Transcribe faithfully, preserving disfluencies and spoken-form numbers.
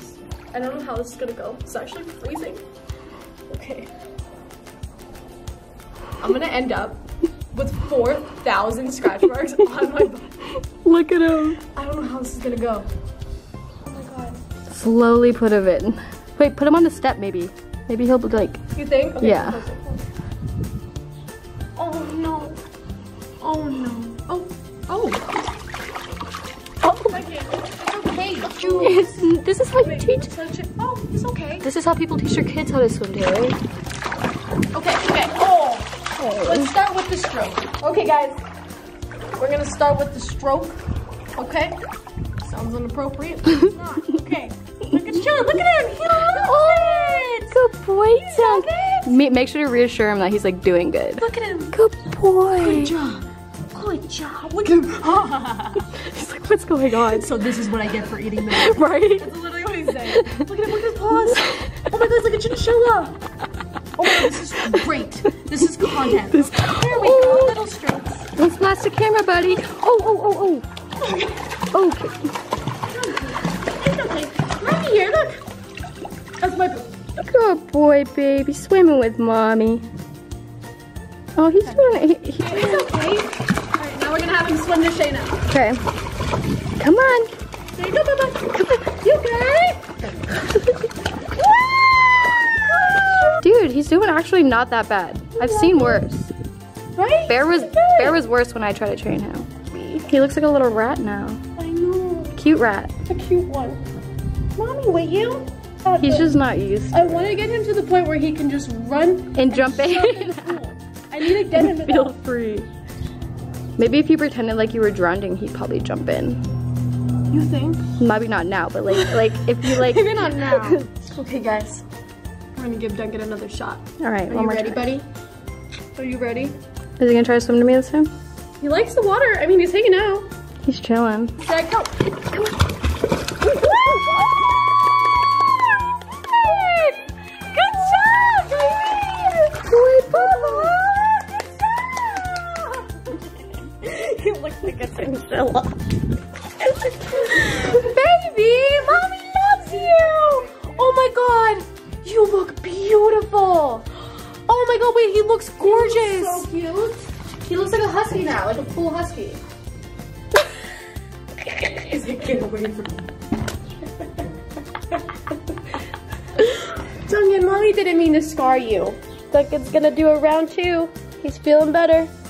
box. I don't know how this is gonna go. It's actually freezing. Okay. I'm gonna end up with four thousand scratch marks on my butt. Look at him. I don't know how this is gonna go. Oh my god. Slowly put him in. Wait, put him on the step maybe. Maybe he'll be like. You think? Okay, yeah. Oh no. Oh no. Oh. Oh. Oh. I can't. It's okay. It's, this is how you Wait, teach. touch it. Oh, it's okay. This is how people teach their kids how to swim, Taylor. Okay, okay. Oh. Let's start with the stroke. Okay, guys. We're gonna start with the stroke. Okay. Sounds inappropriate. But it's not. Okay. Look at Chili. Look at him. He loves Oh, it. good boy, love Sam. Ma- Make sure to reassure him that he's like doing good. Look at him. Good boy. Good job. Good job. Look at him. He's like, what's going on? So this is what I get for eating that. Right? That's literally what he's saying. Look at him. Look at his paws. Oh my god, it's like a chinchilla. Oh my god, this is great. This is content. This, there we oh. go. Little strokes. Don't smash the camera, buddy. Oh, oh, oh, oh. Okay. It's okay. Mommy here, look. That's my boo. Good boy, baby. Swimming with mommy. Oh, he's doing it. He, he, It's okay. Alright, now we're gonna have him swim to Shayna. okay. Come on. There you go, Bubba. You got it? Dude, he's doing actually not that bad. I've seen worse. Right? Bear was Bear was worse when I tried to train him. He looks like a little rat now. I know. Cute rat. It's a cute one. Mommy, will you? Oh, He's good. just not used. I want to get him to the point where he can just run And jump in. the pool. I need to get him to Feel that. free. Maybe if you pretended like you were drowning, he'd probably jump in. You think? Maybe not now, but like like if you like. Maybe not now. Okay, guys. We're gonna give Duncan another shot. All right, Are one you more ready, try. buddy? Are you ready? Is he gonna try to swim to me this time? He likes the water. I mean, he's hanging out. He's chilling. Zach, go. Come on. Good job, baby! Good Bubba! He looks like a chinchilla. Baby, mommy loves you! Oh my god, you look beautiful. Oh my god, wait, he looks gorgeous. So cute. He looks like a husky now, like a full husky. Is it get away from me? Duncan, mommy didn't mean to scar you. Duncan's gonna do a round two. He's feeling better.